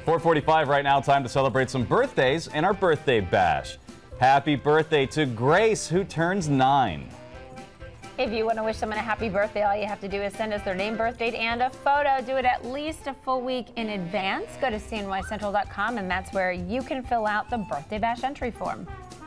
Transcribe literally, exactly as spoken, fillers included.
four forty-five right now, time to celebrate some birthdays in our birthday bash. Happy birthday to Grace, who turns nine. If you want to wish someone a happy birthday, all you have to do is send us their name, birth date, and a photo. Do it at least a full week in advance. Go to C N Y Central dot com, and that's where you can fill out the birthday bash entry form.